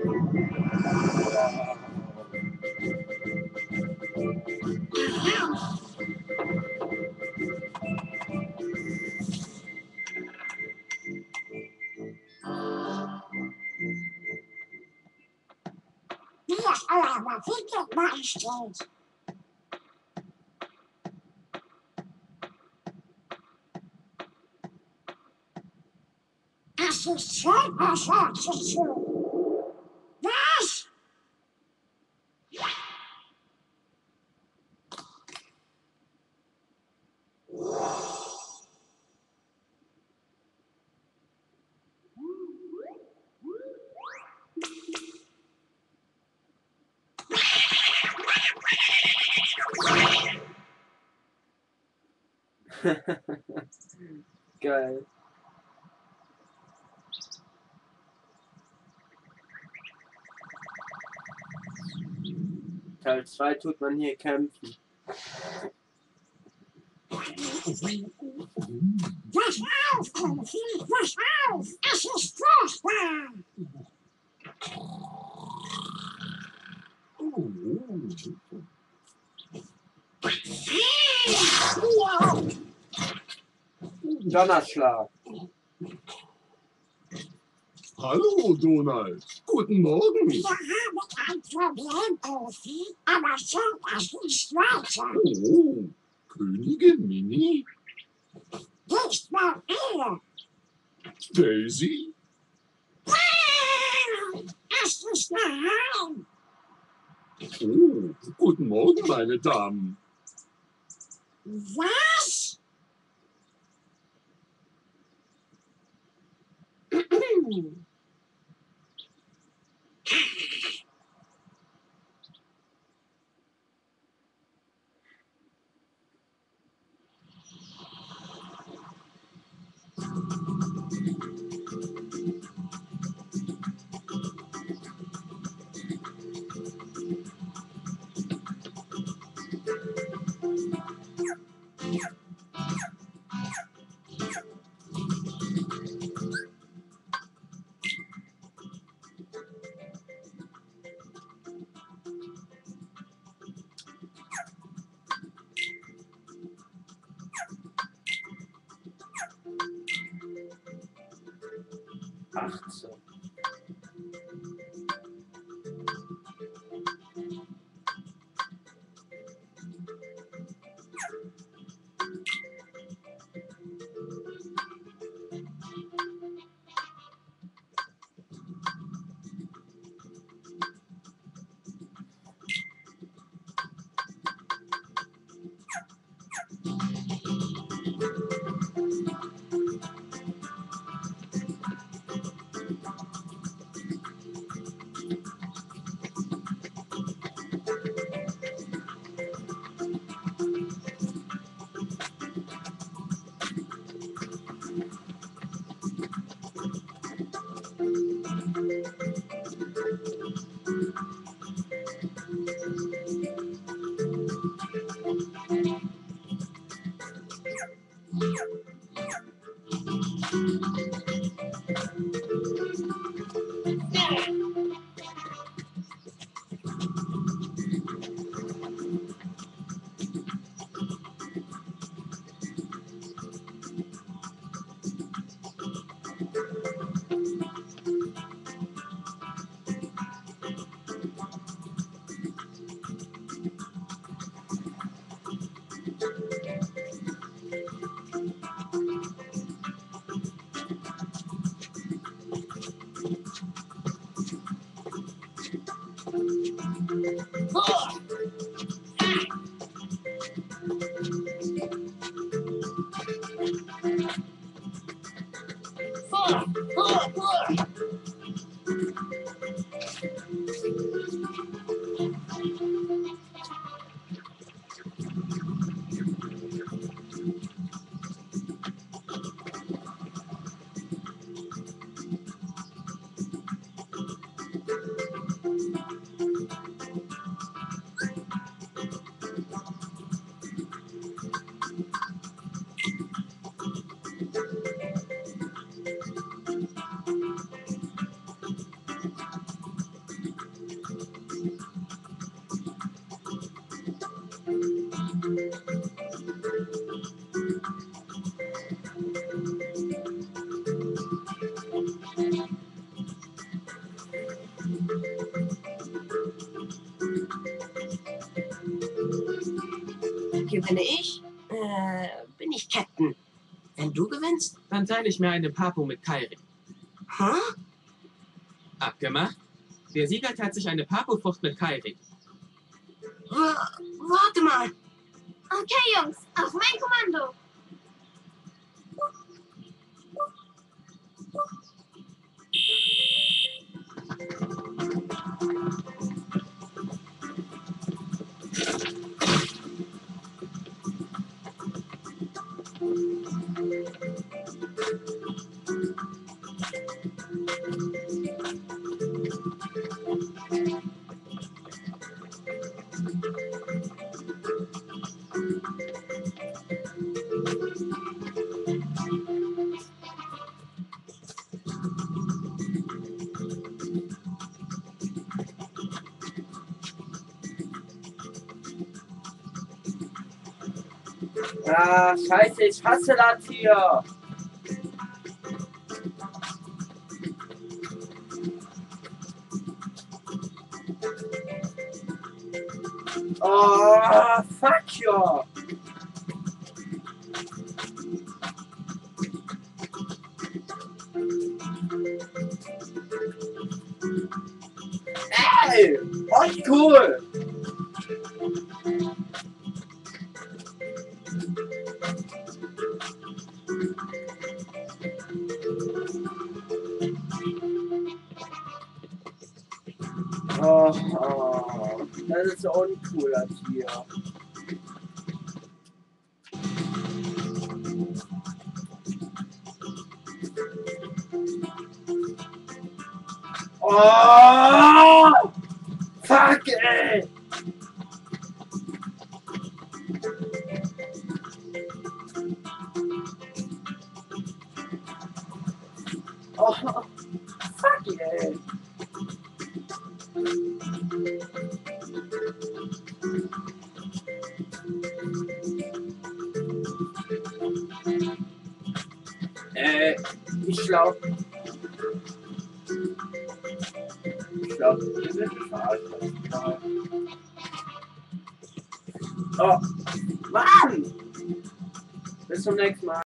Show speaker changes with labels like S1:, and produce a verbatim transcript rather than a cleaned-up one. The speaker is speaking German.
S1: Wie es eurer Wickel beisteht. Es ist schön, es hört sich zu. Was?
S2: Geil. Teil zwei tut man hier kämpfen.
S1: Pass auf, Konfi, pass auf! Es ist furchtbar!
S2: Donnerschlag.
S3: Hallo, Donald. Guten Morgen.
S1: Wir haben ein Problem, Konfi, aber schaut das nicht weiter.
S3: Oh, Königin Minnie?
S1: Nicht mal ihr!
S3: Daisy?
S1: Es ist daheim!
S3: Oh, guten Morgen, meine Damen.
S1: Was?
S2: achtzehn.
S4: gewinne ich, äh, bin ich Captain. Wenn du gewinnst,
S5: Dann teile ich mir eine Papo mit Kairi.
S4: hä?
S5: Abgemacht? Der Sieger teilt sich eine Papo-Frucht mit Kairi.
S4: W warte mal.
S1: Okay, Jungs, auf mein Kommando.
S2: Ah, scheiße, ich hasse das hier. Oh, fuck you. Ey, voll cool. Oh, oh, das ist uncool, das hier. Oh, fuck, ey. Oh, fuck, ey. Äh, ich glaube, ich glaube, wir sind verarscht. Oh, Mann! Bis zum nächsten Mal.